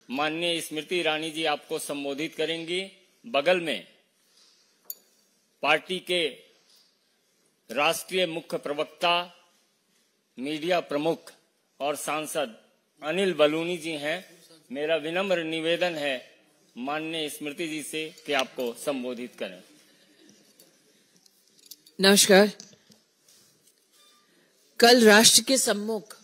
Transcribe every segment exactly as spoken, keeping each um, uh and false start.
माननीय स्मृति ईरानी जी आपको संबोधित करेंगी। बगल में पार्टी के राष्ट्रीय मुख्य प्रवक्ता, मीडिया प्रमुख और सांसद अनिल बलूनी जी हैं। मेरा विनम्र निवेदन है माननीय स्मृति जी से कि आपको संबोधित करें। नमस्कार। कल राष्ट्र के सम्मुख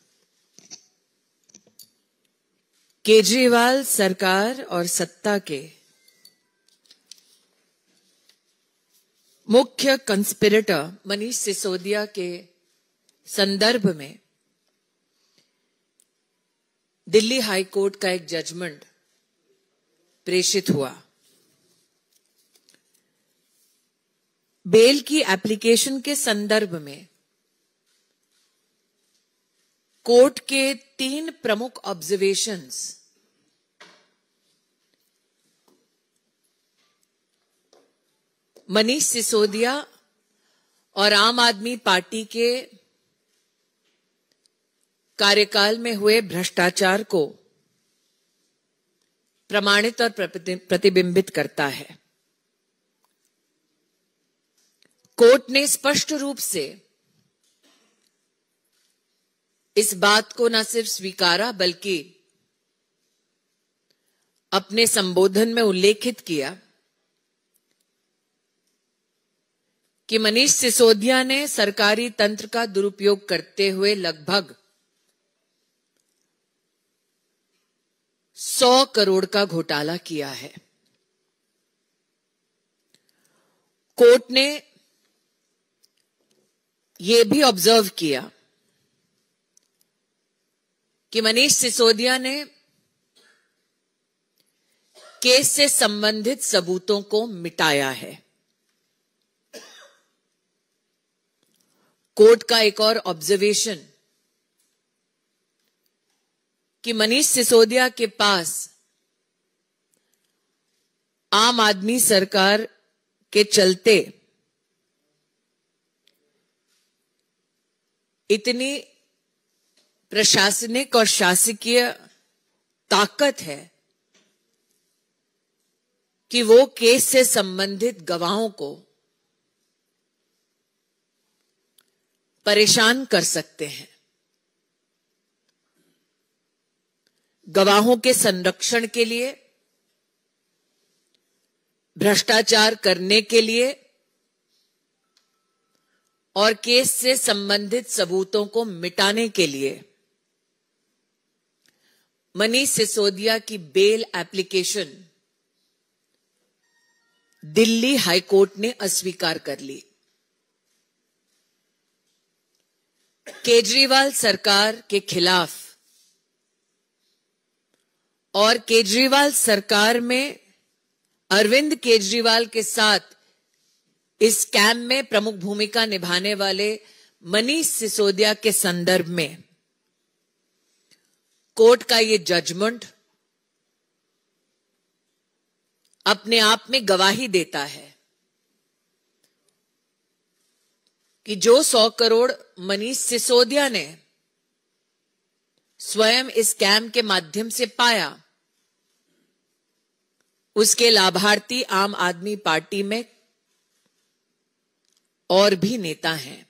केजरीवाल सरकार और सत्ता के मुख्य कंस्पिरेटर मनीष सिसोदिया के संदर्भ में दिल्ली हाई कोर्ट का एक जजमेंट प्रेषित हुआ। बेल की एप्लीकेशन के संदर्भ में कोर्ट के तीन प्रमुख ऑब्जर्वेशंस मनीष सिसोदिया और आम आदमी पार्टी के कार्यकाल में हुए भ्रष्टाचार को प्रमाणित और प्रतिबिंबित करता है। कोर्ट ने स्पष्ट रूप से इस बात को न सिर्फ स्वीकारा बल्कि अपने संबोधन में उल्लेखित किया कि मनीष सिसोदिया ने सरकारी तंत्र का दुरुपयोग करते हुए लगभग सौ करोड़ का घोटाला किया है। कोर्ट ने यह भी ऑब्जर्व किया कि मनीष सिसोदिया ने केस से संबंधित सबूतों को मिटाया है। कोर्ट का एक और ऑब्जर्वेशन कि मनीष सिसोदिया के पास आम आदमी सरकार के चलते इतनी प्रशासनिक और शासकीय ताकत है कि वो केस से संबंधित गवाहों को परेशान कर सकते हैं। गवाहों के संरक्षण के लिए, भ्रष्टाचार करने के लिए और केस से संबंधित सबूतों को मिटाने के लिए मनीष सिसोदिया की bail application Delhi high court ने अस्वीकार कर ली। केजरीवाल सरकार के खिलाफ और केजरीवाल सरकार में अरविंद केजरीवाल के साथ इस स्कैम में प्रमुख भूमिका निभाने वाले मनीष सिसोदिया के संदर्भ में कोर्ट का ये जजमेंट अपने आप में गवाही देता है कि जो सौ करोड़ मनीष सिसोदिया ने स्वयं इस स्कैम के माध्यम से पाया, उसके लाभार्थी आम आदमी पार्टी में और भी नेता हैं।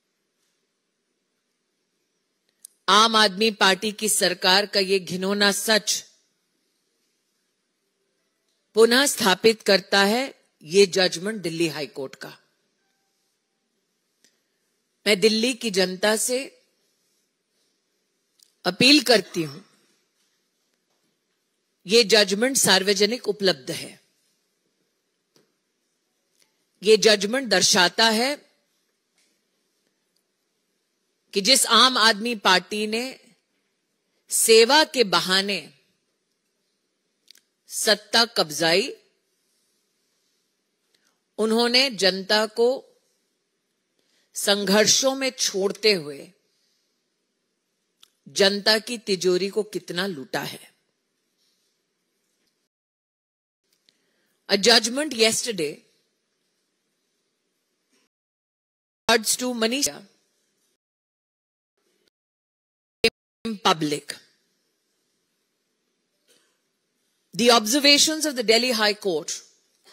आम आदमी पार्टी की सरकार का यह घिनौना सच पुनः स्थापित करता है ये जजमेंट दिल्ली हाई कोर्ट का। मैं दिल्ली की जनता से अपील करती हूं, ये जजमेंट सार्वजनिक उपलब्ध है। ये जजमेंट दर्शाता है कि जिस आम आदमी पार्टी ने सेवा के बहाने सत्ता कब्जाई, उन्होंने जनता को संघर्षों में छोड़ते हुए जनता की तिजोरी को कितना लूटा है। A judgment yesterday regards to Manish in public. The observations of the Delhi High Court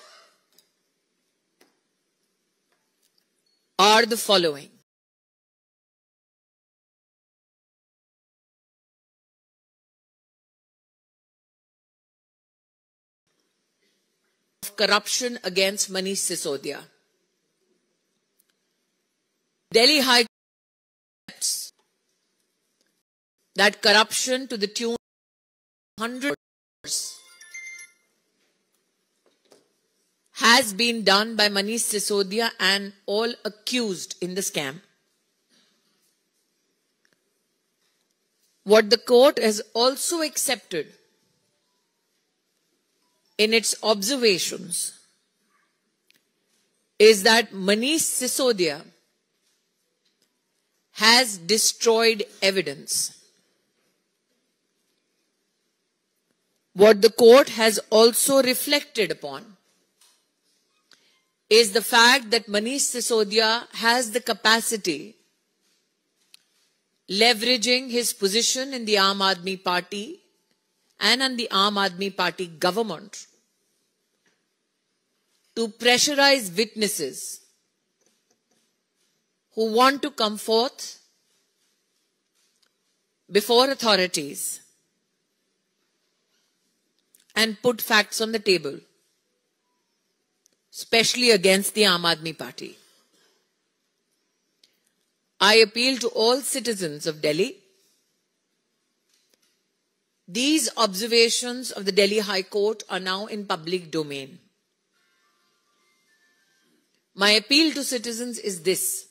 are the following. Of corruption against Manish Sisodia. Delhi High Court accepts that corruption to the tune of one hundred crores has been done by Manish Sisodia and all accused in the scam. What the court has also accepted in its observations is that Manish Sisodia has destroyed evidence. What the court has also reflected upon is the fact that Manish Sisodia has the capacity, leveraging his position in the Aam Aadmi Party and in the Aam Aadmi Party government, to pressurize witnesses who want to come forth before authorities and put facts on the table, especially against the Aam Aadmi Party. I appeal to all citizens of Delhi. These observations of the Delhi High Court are now in public domain. My appeal to citizens is this: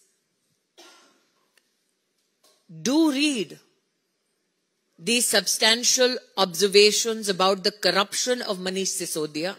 do read these substantial observations about the corruption of Manish Sisodia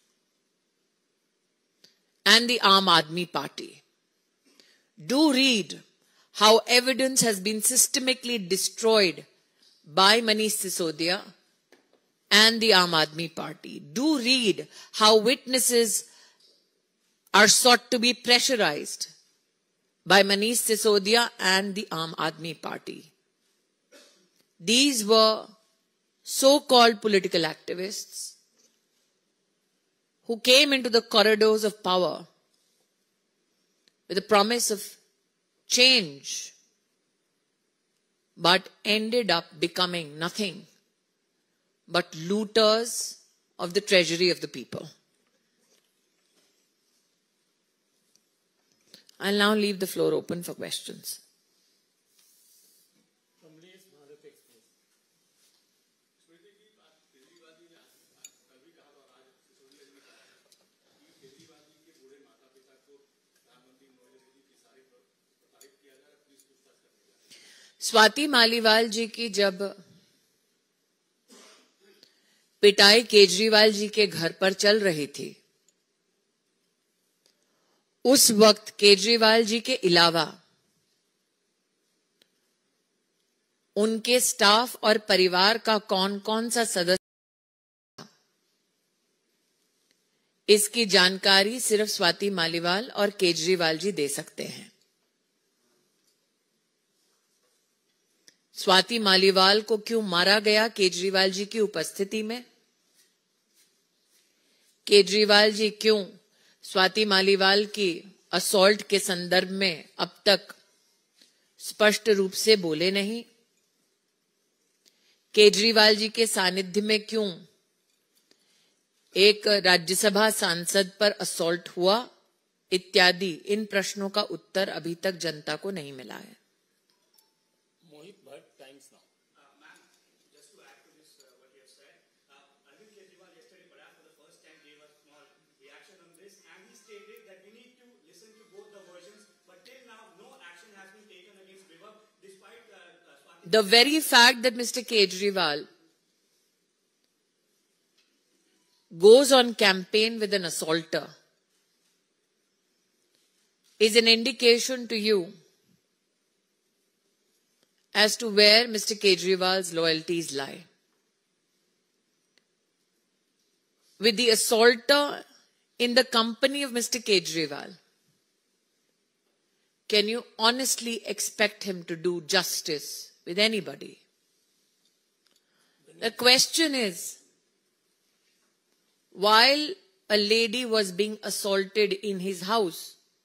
and the Aam Aadmi Party. Do read how evidence has been systematically destroyed by Manish Sisodia and the Aam Aadmi Party. Do read how witnesses are sought to be pressurized by Manish Sisodia and the Aam Aadmi Party. These were so-called political activists who came into the corridors of power with the promise of change, but ended up becoming nothing but looters of the treasury of the people. I'll now leave the floor open for questions. Swati Maliwal जी की जब पिटाई केजरीवाल जी के घर पर चल रही थी, उस वक्त केजरीवाल जी के अलावा उनके स्टाफ और परिवार का कौन कौन सा सदस्य, इसकी जानकारी सिर्फ स्वाति मालीवाल और केजरीवाल जी दे सकते हैं। स्वाति मालीवाल को क्यों मारा गया केजरीवाल जी की उपस्थिति में? केजरीवाल जी क्यों स्वाति मालीवाल की असॉल्ट के संदर्भ में अब तक स्पष्ट रूप से बोले नहीं? केजरीवाल जी के सानिध्य में क्यों एक राज्यसभा सांसद पर असॉल्ट हुआ? इत्यादि इन प्रश्नों का उत्तर अभी तक जनता को नहीं मिला है। The very fact that Mister Kejriwal goes on campaign with an assaulter is an indication to you as to where Mister Kejriwal's loyalties lie. With the assaulter in the company of Mister Kejriwal, can you honestly expect him to do justice with anybody? The question is, while a lady was being assaulted in his house,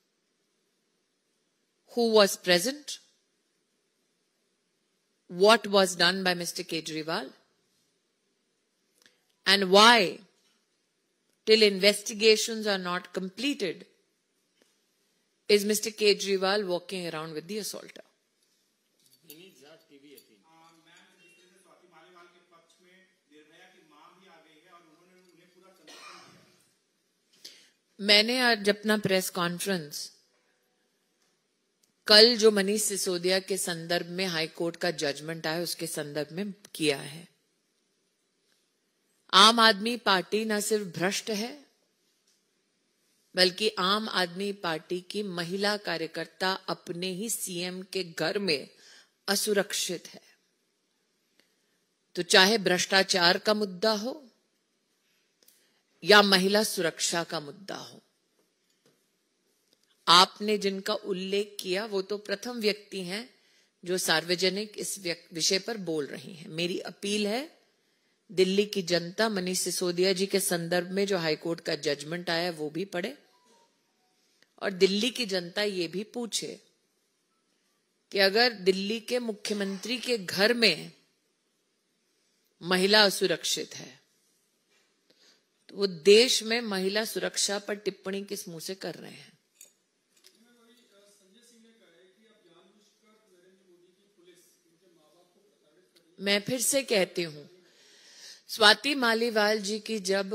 who was present? What was done by Mister Kejriwal? And why, till investigations are not completed, is Mister Kejriwal walking around with the assaulter? मैंने आज अपना press conference कल जो मनीष सिसोदिया के संदर्भ में high court का judgement आया उसके संदर्भ में किया है। आम आदमी पार्टी न सिर्फ भ्रष्ट है, बल्कि आम आदमी पार्टी की महिला कार्यकर्ता अपने ही सीएम के घर में असुरक्षित है। तो चाहे भ्रष्टाचार का मुद्दा हो या महिला सुरक्षा का मुद्दा हो, आपने जिनका उल्लेख किया वो तो प्रथम व्यक्ति हैं जो सार्वजनिक इस विषय पर बोल रही हैं। मेरी अपील है, दिल्ली की जनता मनीष सिसोदिया जी के संदर्भ में जो हाईकोर्ट का जजमेंट आया वो भी पढ़े और दिल्ली की जनता ये भी पूछे कि अगर दिल्ली के मुख्यमंत्री के घर में महिला असुरक्षित है तो वो देश में महिला सुरक्षा पर टिप्पणी किस मुंह से कर रहे हैं। मैं फिर से कहती हूं, स्वाति मालीवाल जी की जब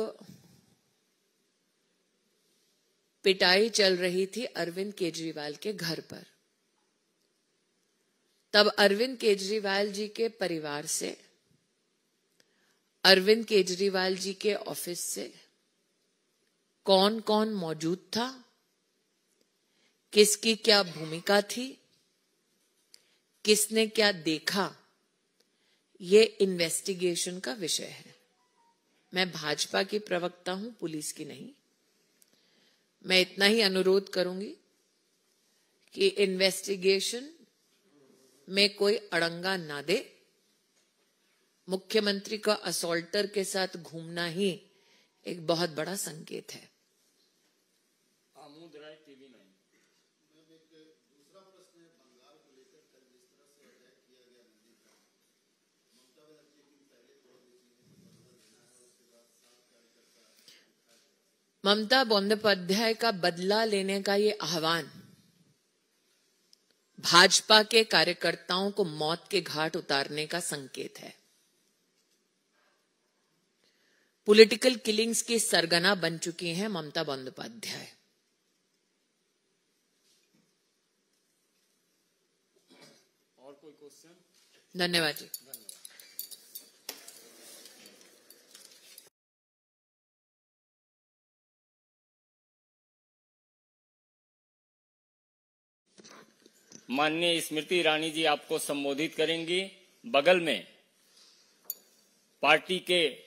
पिटाई चल रही थी अरविंद केजरीवाल के घर पर, तब अरविंद केजरीवाल जी के परिवार से, अरविंद केजरीवाल जी के ऑफिस से कौन कौन मौजूद था, किसकी क्या भूमिका थी, किसने क्या देखा, ये इन्वेस्टिगेशन का विषय है। मैं भाजपा की प्रवक्ता हूं, पुलिस की नहीं। मैं इतना ही अनुरोध करूंगी कि इन्वेस्टिगेशन में कोई अड़ंगा ना दे। मुख्यमंत्री का असॉल्टर के साथ घूमना ही एक बहुत बड़ा संकेत है। ममता बंदोपाध्याय का बदला लेने का ये आह्वान भाजपा के कार्यकर्ताओं को मौत के घाट उतारने का संकेत है। पॉलिटिकल किलिंग्स की सरगना बन चुकी हैं ममता बंदोपाध्याय। और कोई क्वेश्चन? धन्यवाद जी। माननीय स्मृति ईरानी जी आपको संबोधित करेंगी। बगल में पार्टी के